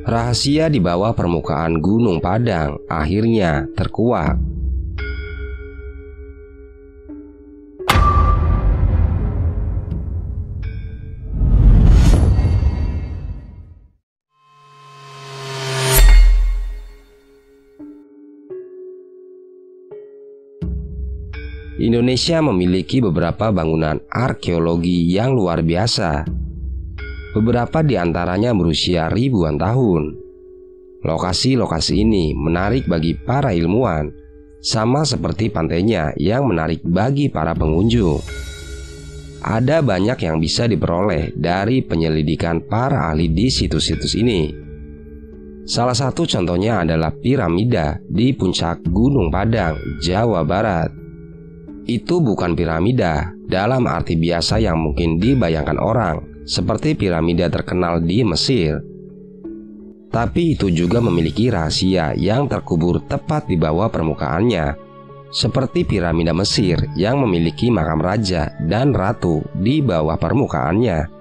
Rahasia di bawah permukaan Gunung Padang akhirnya terkuak. Indonesia memiliki beberapa bangunan arkeologi yang luar biasa. Beberapa di antaranya berusia ribuan tahun. Lokasi-lokasi ini menarik bagi para ilmuwan, sama seperti pantainya yang menarik bagi para pengunjung. Ada banyak yang bisa diperoleh dari penyelidikan para ahli di situs-situs ini. Salah satu contohnya adalah piramida di puncak Gunung Padang, Jawa Barat. Itu bukan piramida dalam arti biasa yang mungkin dibayangkan orang, seperti piramida terkenal di Mesir. Tapi itu juga memiliki rahasia yang terkubur tepat di bawah permukaannya, seperti piramida Mesir yang memiliki makam raja dan ratu di bawah permukaannya.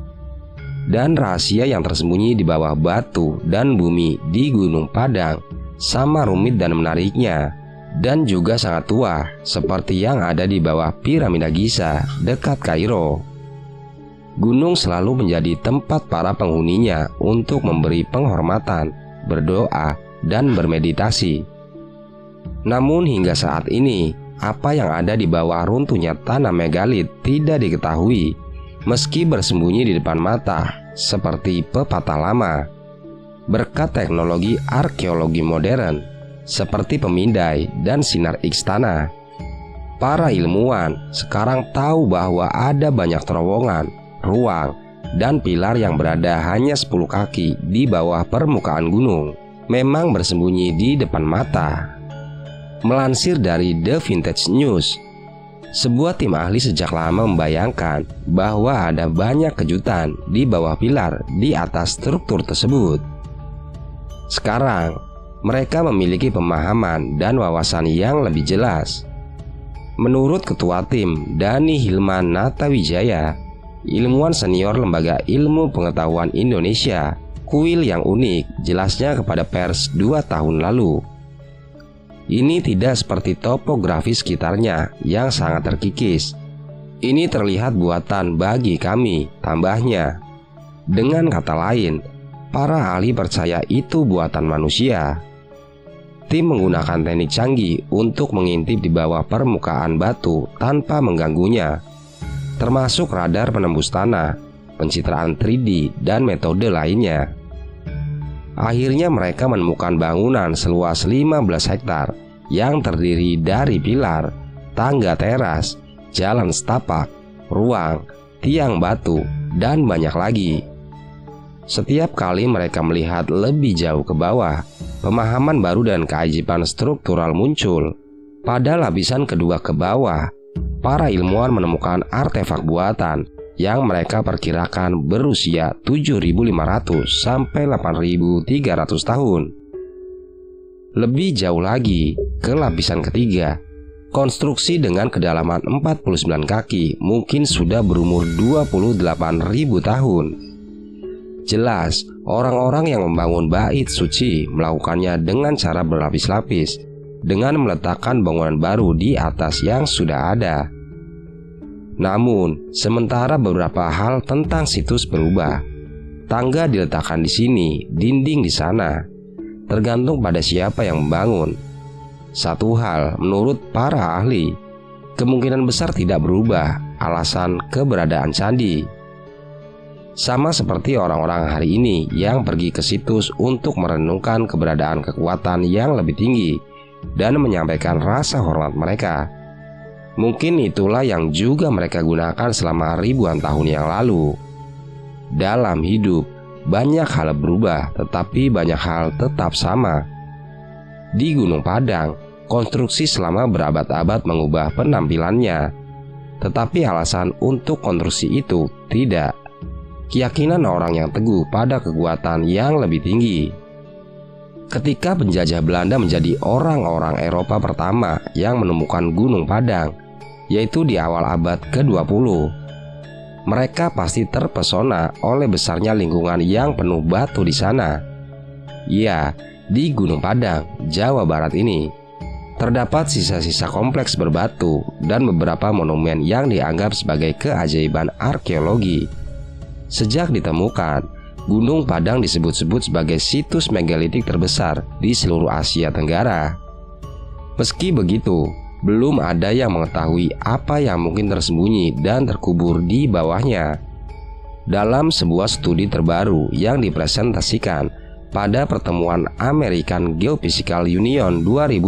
Dan rahasia yang tersembunyi di bawah batu dan bumi di Gunung Padang sama rumit dan menariknya, dan juga sangat tua, seperti yang ada di bawah piramida Giza dekat Kairo. Gunung selalu menjadi tempat para penghuninya untuk memberi penghormatan, berdoa, dan bermeditasi. Namun hingga saat ini, apa yang ada di bawah runtuhnya tanah megalit tidak diketahui, meski bersembunyi di depan mata, seperti pepatah lama. Berkat teknologi arkeologi modern, seperti pemindai dan sinar X tanah, para ilmuwan sekarang tahu bahwa ada banyak terowongan, ruang, dan pilar yang berada hanya 10 kaki di bawah permukaan gunung, memang bersembunyi di depan mata. Melansir dari The Vintage News, sebuah tim ahli sejak lama membayangkan bahwa ada banyak kejutan di bawah pilar di atas struktur tersebut. Sekarang, mereka memiliki pemahaman dan wawasan yang lebih jelas. Menurut Ketua Tim, Dani Hilman Natawijaya, ilmuwan senior Lembaga Ilmu Pengetahuan Indonesia, kuil yang unik jelasnya kepada pers 2 tahun lalu. Ini tidak seperti topografi sekitarnya yang sangat terkikis. Ini terlihat buatan bagi kami, tambahnya. Dengan kata lain, para ahli percaya itu buatan manusia. Tim menggunakan teknik canggih untuk mengintip di bawah permukaan batu tanpa mengganggunya, termasuk radar penembus tanah, pencitraan 3D, dan metode lainnya. Akhirnya mereka menemukan bangunan seluas 15 hektar yang terdiri dari pilar, tangga teras, jalan setapak, ruang, tiang batu, dan banyak lagi. Setiap kali mereka melihat lebih jauh ke bawah, pemahaman baru dan keajaiban struktural muncul. Pada lapisan kedua ke bawah, para ilmuwan menemukan artefak buatan yang mereka perkirakan berusia 7.500 sampai 8.300 tahun. Lebih jauh lagi, ke lapisan ketiga, konstruksi dengan kedalaman 49 kaki mungkin sudah berumur 28.000 tahun. Jelas, orang-orang yang membangun bait suci melakukannya dengan cara berlapis-lapis, dengan meletakkan bangunan baru di atas yang sudah ada. Namun, sementara beberapa hal tentang situs berubah. Tangga diletakkan di sini, dinding di sana, tergantung pada siapa yang membangun. Satu hal, menurut para ahli, kemungkinan besar tidak berubah, alasan keberadaan candi. Sama seperti orang-orang hari ini yang pergi ke situs untuk merenungkan keberadaan kekuatan yang lebih tinggi dan menyampaikan rasa hormat mereka. Mungkin itulah yang juga mereka gunakan selama ribuan tahun yang lalu. Dalam hidup, banyak hal berubah, tetapi banyak hal tetap sama. Di Gunung Padang, konstruksi selama berabad-abad mengubah penampilannya, tetapi alasan untuk konstruksi itu tidak. Keyakinan orang yang teguh pada kekuatan yang lebih tinggi. Ketika penjajah Belanda menjadi orang-orang Eropa pertama yang menemukan Gunung Padang, yaitu di awal abad ke-20, mereka pasti terpesona oleh besarnya lingkungan yang penuh batu di sana. Ya, di Gunung Padang, Jawa Barat ini terdapat sisa-sisa kompleks berbatu dan beberapa monumen yang dianggap sebagai keajaiban arkeologi. Sejak ditemukan, Gunung Padang disebut-sebut sebagai situs megalitik terbesar di seluruh Asia Tenggara. Meski begitu, belum ada yang mengetahui apa yang mungkin tersembunyi dan terkubur di bawahnya. Dalam sebuah studi terbaru yang dipresentasikan pada pertemuan American Geophysical Union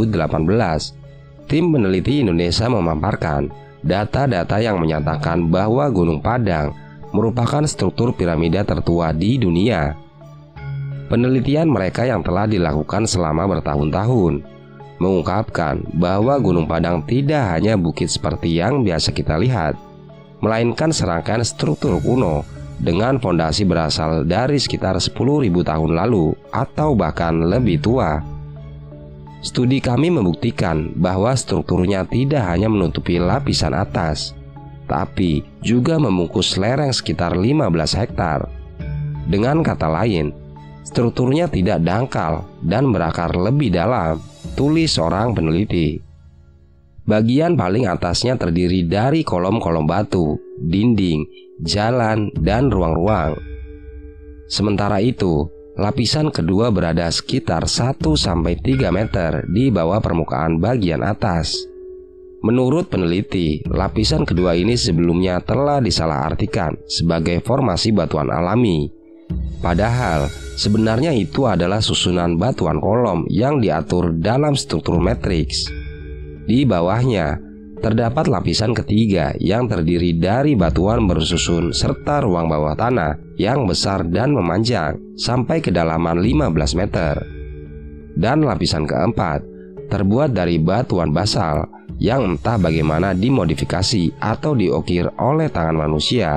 2018, tim peneliti Indonesia memaparkan data-data yang menyatakan bahwa Gunung Padang merupakan struktur piramida tertua di dunia. Penelitian mereka yang telah dilakukan selama bertahun-tahun mengungkapkan bahwa Gunung Padang tidak hanya bukit seperti yang biasa kita lihat, melainkan serangkaian struktur kuno dengan fondasi berasal dari sekitar 10.000 tahun lalu atau bahkan lebih tua. Studi kami membuktikan bahwa strukturnya tidak hanya menutupi lapisan atas, tapi juga membungkus lereng sekitar 15 hektar. Dengan kata lain, strukturnya tidak dangkal dan berakar lebih dalam, tulis seorang peneliti. Bagian paling atasnya terdiri dari kolom-kolom batu, dinding, jalan, dan ruang-ruang. Sementara itu, lapisan kedua berada sekitar 1-3 meter di bawah permukaan bagian atas. Menurut peneliti, lapisan kedua ini sebelumnya telah disalahartikan sebagai formasi batuan alami. Padahal, sebenarnya itu adalah susunan batuan kolom yang diatur dalam struktur matriks. Di bawahnya, terdapat lapisan ketiga yang terdiri dari batuan bersusun serta ruang bawah tanah yang besar dan memanjang sampai kedalaman 15 meter. Dan lapisan keempat terbuat dari batuan basal yang entah bagaimana dimodifikasi atau diukir oleh tangan manusia.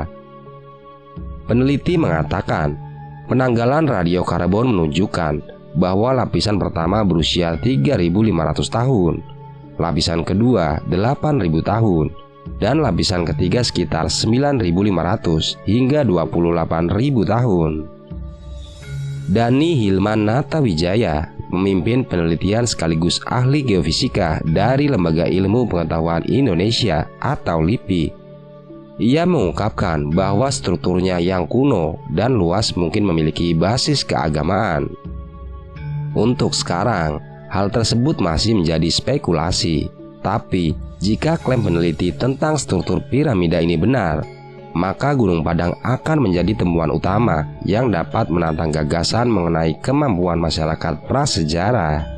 Peneliti mengatakan, penanggalan radiokarbon menunjukkan bahwa lapisan pertama berusia 3.500 tahun, lapisan kedua 8.000 tahun, dan lapisan ketiga sekitar 9.500 hingga 28.000 tahun. Dani Hilman Natawijaya, memimpin penelitian sekaligus ahli geofisika dari Lembaga Ilmu Pengetahuan Indonesia atau LIPI. Ia mengungkapkan bahwa strukturnya yang kuno dan luas mungkin memiliki basis keagamaan. Untuk sekarang, hal tersebut masih menjadi spekulasi. Tapi, jika klaim peneliti tentang struktur piramida ini benar, maka Gunung Padang akan menjadi temuan utama yang dapat menantang gagasan mengenai kemampuan masyarakat prasejarah.